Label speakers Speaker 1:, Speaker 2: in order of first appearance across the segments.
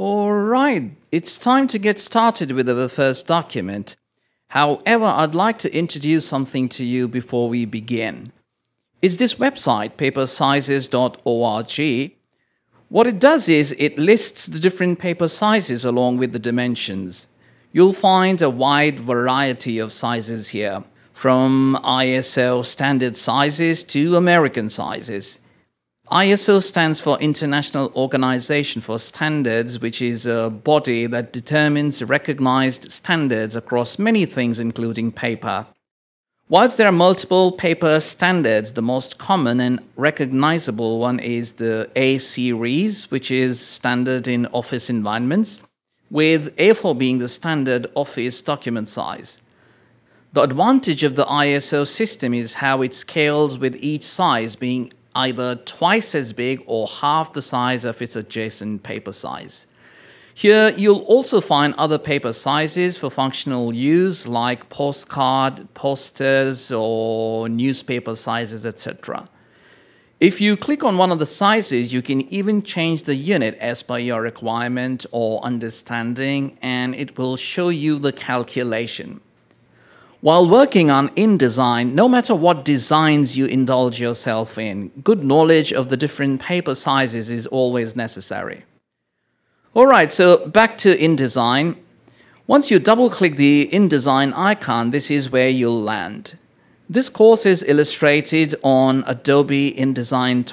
Speaker 1: Alright, it's time to get started with our first document. However, I'd like to introduce something to you before we begin. It's this website, papersizes.org. What it does is it lists the different paper sizes along with the dimensions. You'll find a wide variety of sizes here, from ISO standard sizes to American sizes. ISO stands for International Organization for Standards, which is a body that determines recognized standards across many things, including paper. Whilst there are multiple paper standards, the most common and recognizable one is the A series, which is standard in office environments, with A4 being the standard office document size. The advantage of the ISO system is how it scales, with each size being either twice as big or half the size of its adjacent paper size. Here you'll also find other paper sizes for functional use like postcard, posters, or newspaper sizes, etc. If you click on one of the sizes, you can even change the unit as per your requirement or understanding, and it will show you the calculation. While working on InDesign, no matter what designs you indulge yourself in, good knowledge of the different paper sizes is always necessary. Alright, so back to InDesign. Once you double-click the InDesign icon, this is where you'll land. This course is illustrated on Adobe InDesign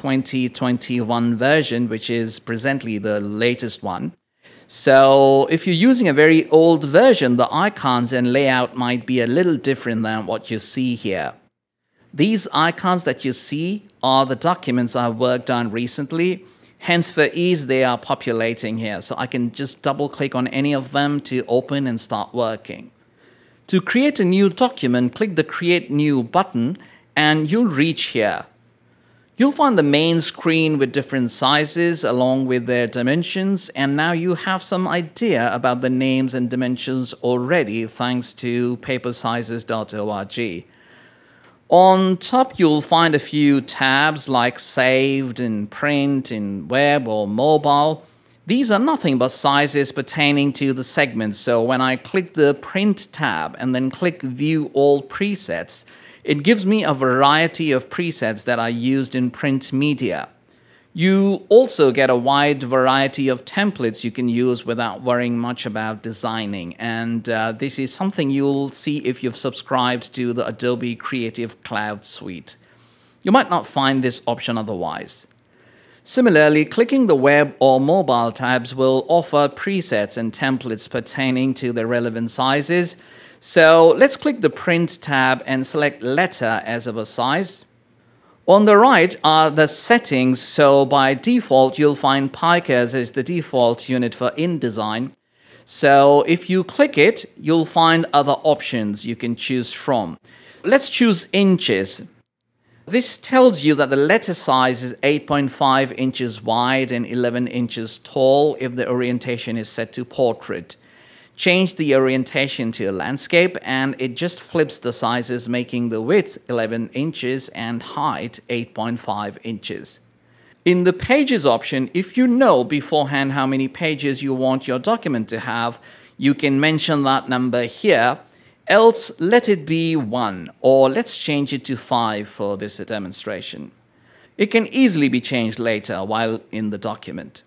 Speaker 1: 2021 version, which is presently the latest one. So if you're using a very old version, the icons and layout might be a little different than what you see here. These icons that you see are the documents I've worked on recently. Hence, for ease, they are populating here. So I can just double click on any of them to open and start working. To create a new document, click the Create New button and you'll reach here. You'll find the main screen with different sizes along with their dimensions, and now you have some idea about the names and dimensions already thanks to papersizes.org. On top, you'll find a few tabs like Saved and Print in Web or Mobile. These are nothing but sizes pertaining to the segments, so when I click the Print tab and then click View All Presets, it gives me a variety of presets that are used in print media. You also get a wide variety of templates you can use without worrying much about designing, and this is something you'll see if you've subscribed to the Adobe Creative Cloud Suite. You might not find this option otherwise. Similarly, clicking the web or mobile tabs will offer presets and templates pertaining to the relevant sizes. So let's click the Print tab and select Letter as our size. On the right are the settings, so by default you'll find picas as the default unit for InDesign. So if you click it, you'll find other options you can choose from. Let's choose inches. This tells you that the letter size is 8.5 inches wide and 11 inches tall if the orientation is set to portrait. Change the orientation to a landscape and it just flips the sizes, making the width 11 inches and height 8.5 inches. In the Pages option, if you know beforehand how many pages you want your document to have, you can mention that number here, else let it be 1, or let's change it to 5 for this demonstration. It can easily be changed later while in the document.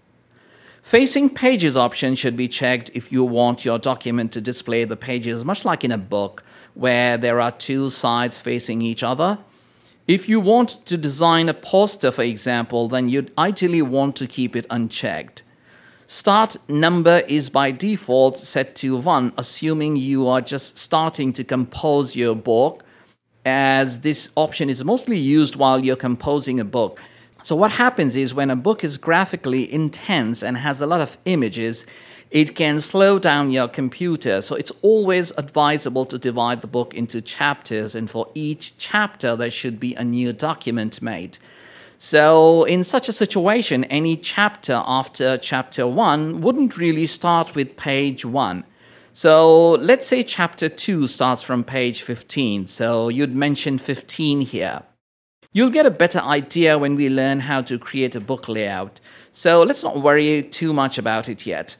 Speaker 1: Facing Pages option should be checked if you want your document to display the pages much like in a book, where there are two sides facing each other. If you want to design a poster, for example, then you'd ideally want to keep it unchecked. Start number is by default set to 1, assuming you are just starting to compose your book, as this option is mostly used while you're composing a book. So what happens is when a book is graphically intense and has a lot of images, it can slow down your computer. So it's always advisable to divide the book into chapters, and for each chapter there should be a new document made. So in such a situation, any chapter after chapter 1 wouldn't really start with page 1. So let's say chapter 2 starts from page 15, so you'd mention 15 here. You'll get a better idea when we learn how to create a book layout, so let's not worry too much about it yet.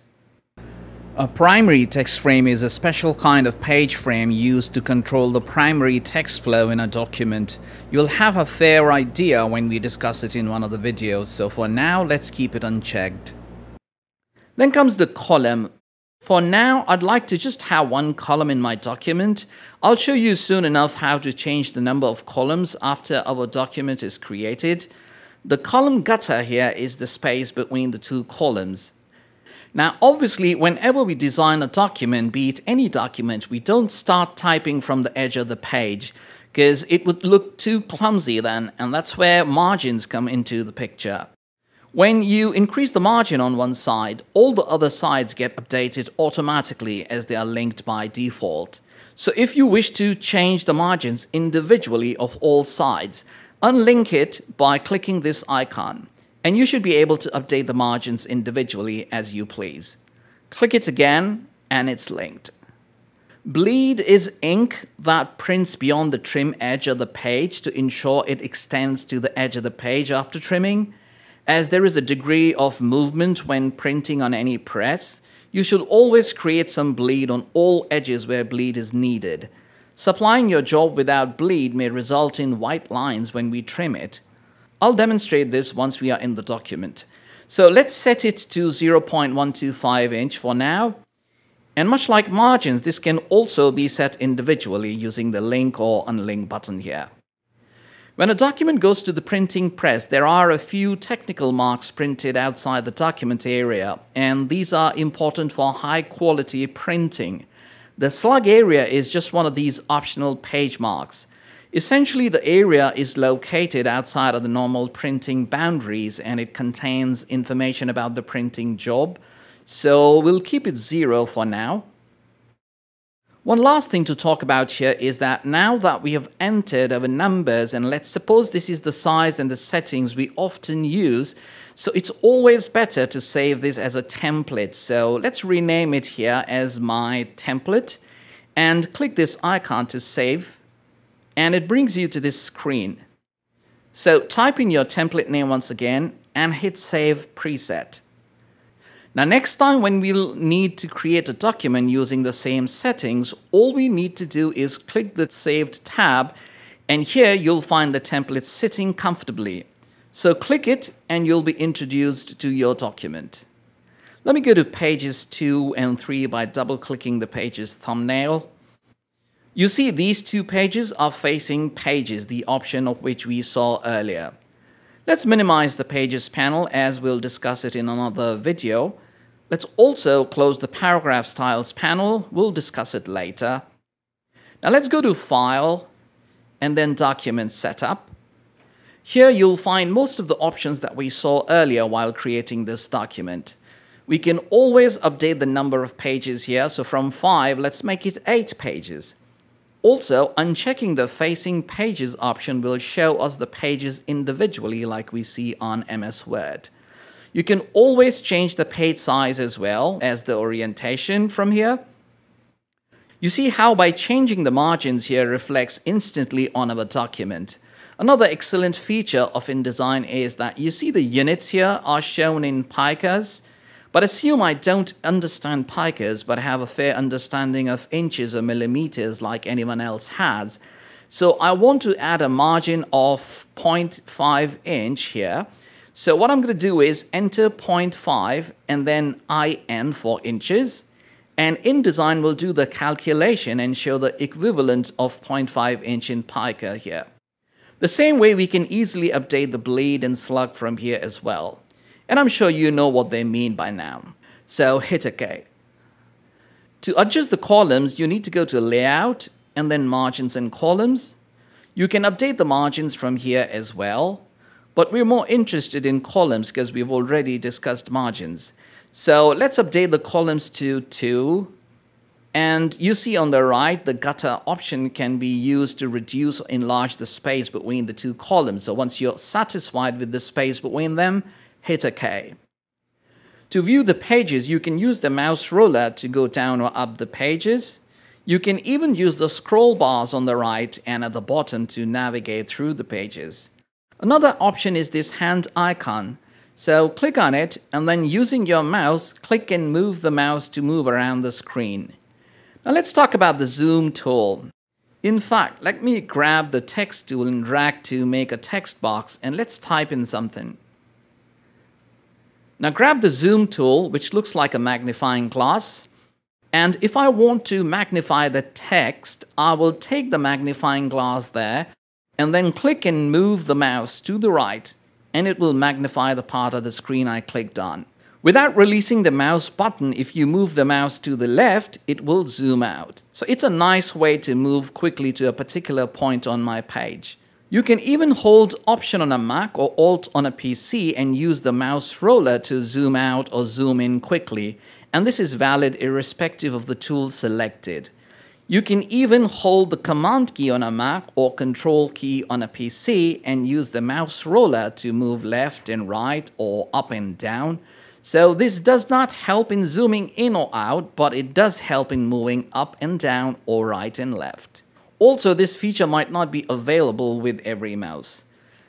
Speaker 1: A primary text frame is a special kind of page frame used to control the primary text flow in a document. You'll have a fair idea when we discuss it in one of the videos, so for now, let's keep it unchecked. Then comes the column. For now, I'd like to just have one column in my document. I'll show you soon enough how to change the number of columns after our document is created. The column gutter here is the space between the two columns. Now, obviously, whenever we design a document, be it any document, we don't start typing from the edge of the page because it would look too clumsy then, and that's where margins come into the picture. When you increase the margin on one side, all the other sides get updated automatically as they are linked by default. So if you wish to change the margins individually of all sides, unlink it by clicking this icon. And you should be able to update the margins individually as you please. Click it again and it's linked. Bleed is ink that prints beyond the trim edge of the page to ensure it extends to the edge of the page after trimming. As there is a degree of movement when printing on any press, you should always create some bleed on all edges where bleed is needed. Supplying your job without bleed may result in white lines when we trim it. I'll demonstrate this once we are in the document. So let's set it to 0.125 inch for now. And much like margins, this can also be set individually using the link or unlink button here. When a document goes to the printing press, there are a few technical marks printed outside the document area, and these are important for high quality printing. The slug area is just one of these optional page marks. Essentially, the area is located outside of the normal printing boundaries and it contains information about the printing job. So we'll keep it 0 for now. One last thing to talk about here is that now that we have entered our numbers, and let's suppose this is the size and the settings we often use, so it's always better to save this as a template. So let's rename it here as my template and click this icon to save. And it brings you to this screen. So type in your template name once again and hit Save Preset. Now next time when we'll need to create a document using the same settings, all we need to do is click the Saved tab, and here you'll find the template sitting comfortably. So click it and you'll be introduced to your document. Let me go to pages 2 and 3 by double-clicking the page's thumbnail. You see these two pages are facing pages, the option of which we saw earlier. Let's minimize the pages panel as we'll discuss it in another video. Let's also close the paragraph styles panel. We'll discuss it later. Now let's go to File and then Document Setup. Here you'll find most of the options that we saw earlier while creating this document. We can always update the number of pages here. So from 5, let's make it 8 pages. Also, unchecking the Facing Pages option will show us the pages individually like we see on MS Word. You can always change the page size as well as the orientation from here. You see how by changing the margins here reflects instantly on our document. Another excellent feature of InDesign is that you see the units here are shown in picas. But assume I don't understand picas, but have a fair understanding of inches or millimeters like anyone else has. So I want to add a margin of 0.5 inch here. So what I'm going to do is enter 0.5 and then IN for inches. And InDesign will do the calculation and show the equivalent of 0.5 inch in pica here. The same way we can easily update the bleed and slug from here as well. And I'm sure you know what they mean by now. So hit OK. To adjust the columns, you need to go to Layout and then Margins and Columns. You can update the margins from here as well, but we're more interested in columns because we've already discussed margins. So let's update the columns to 2. And you see on the right, the gutter option can be used to reduce or enlarge the space between the two columns. So once you're satisfied with the space between them, hit OK. To view the pages, you can use the mouse roller to go down or up the pages. You can even use the scroll bars on the right and at the bottom to navigate through the pages. Another option is this hand icon. So click on it and then using your mouse, click and move the mouse to move around the screen. Now let's talk about the zoom tool. In fact, let me grab the text tool and drag to make a text box and let's type in something. Now grab the zoom tool, which looks like a magnifying glass. And if I want to magnify the text, I will take the magnifying glass there and then click and move the mouse to the right, and it will magnify the part of the screen I clicked on. Without releasing the mouse button, if you move the mouse to the left, it will zoom out. So it's a nice way to move quickly to a particular point on my page. You can even hold Option on a Mac or Alt on a PC and use the mouse roller to zoom out or zoom in quickly. And this is valid irrespective of the tool selected. You can even hold the Command key on a Mac or Control key on a PC and use the mouse roller to move left and right or up and down. So this does not help in zooming in or out, but it does help in moving up and down or right and left. Also, this feature might not be available with every mouse.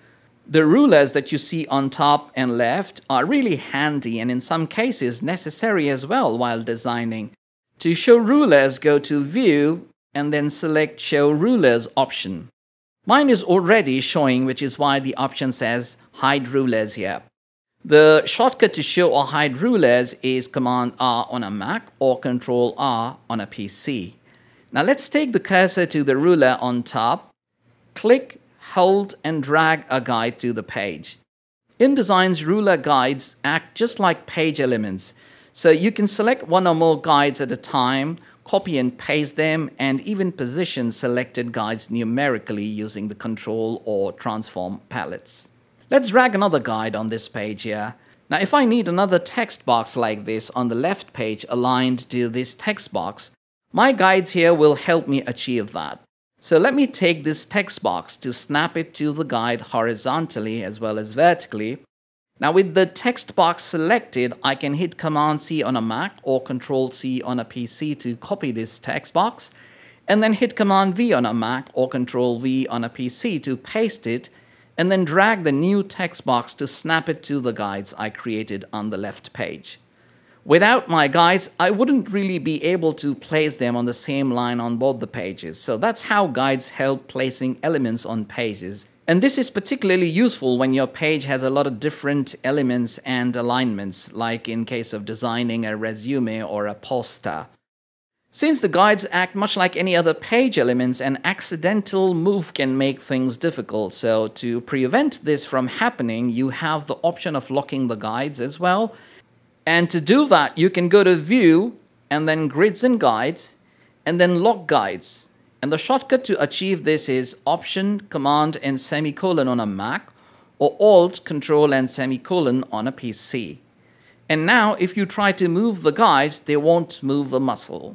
Speaker 1: The rulers that you see on top and left are really handy and in some cases necessary as well while designing. To show rulers, go to View and then select Show Rulers option. Mine is already showing, which is why the option says Hide Rulers here. The shortcut to show or hide rulers is Command R on a Mac or Control R on a PC. Now let's take the cursor to the ruler on top, click, hold and drag a guide to the page. InDesign's ruler guides act just like page elements. So you can select one or more guides at a time, copy and paste them, and even position selected guides numerically using the control or transform palettes. Let's drag another guide on this page here. Now if I need another text box like this on the left page aligned to this text box, my guides here will help me achieve that. So let me take this text box to snap it to the guide horizontally as well as vertically. Now with the text box selected, I can hit Command C on a Mac or Control C on a PC to copy this text box, and then hit Command V on a Mac or Control V on a PC to paste it, and then drag the new text box to snap it to the guides I created on the left page. Without my guides, I wouldn't really be able to place them on the same line on both the pages. So that's how guides help placing elements on pages. And this is particularly useful when your page has a lot of different elements and alignments, like in case of designing a resume or a poster. Since the guides act much like any other page elements, an accidental move can make things difficult. So to prevent this from happening, you have the option of locking the guides as well. And to do that, you can go to View and then Grids and Guides and then Lock Guides. And the shortcut to achieve this is Option, Command and semicolon on a Mac or Alt, Control and semicolon on a PC. And now if you try to move the guides, they won't move the muscle.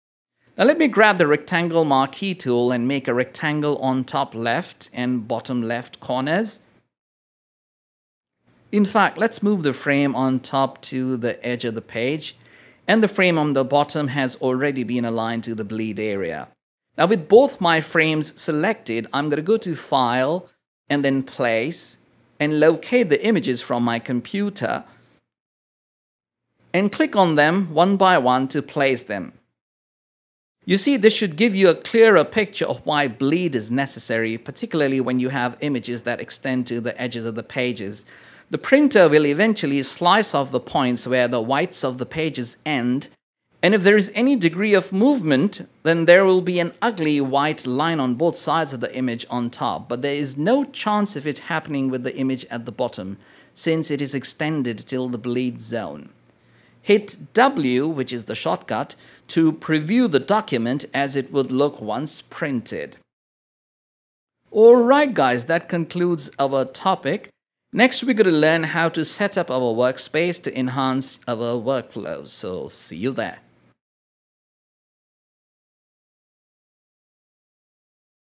Speaker 1: Now let me grab the rectangle marquee tool and make a rectangle on top left and bottom left corners. In fact, let's move the frame on top to the edge of the page, and the frame on the bottom has already been aligned to the bleed area. Now with both my frames selected, I'm going to go to File and then Place and locate the images from my computer and click on them one by one to place them. You see, this should give you a clearer picture of why bleed is necessary, particularly when you have images that extend to the edges of the pages. The printer will eventually slice off the points where the whites of the pages end, and if there is any degree of movement, then there will be an ugly white line on both sides of the image on top, but there is no chance of it happening with the image at the bottom, since it is extended till the bleed zone. Hit W, which is the shortcut, to preview the document as it would look once printed. Alright guys, that concludes our topic. Next, we're going to learn how to set up our workspace to enhance our workflow. So see you there.